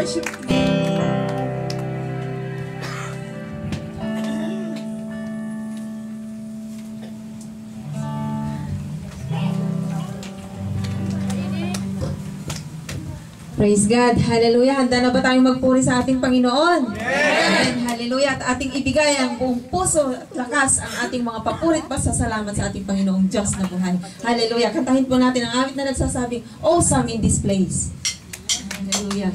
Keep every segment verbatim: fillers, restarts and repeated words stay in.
worship. Praise God. Hallelujah. Handa na ba tayong magpuri sa ating Panginoon? Amen. Hallelujah. At ating ibigay ang buong puso at lakas ang ating mga papurit pa sa salamat sa ating Panginoong Diyos na buhay. Hallelujah. Kantahin po natin ang awit na nagsasabing, awesome in this place. Hallelujah.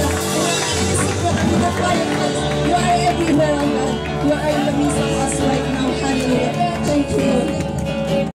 You are everywhere, oh God. You are in the midst of us right now.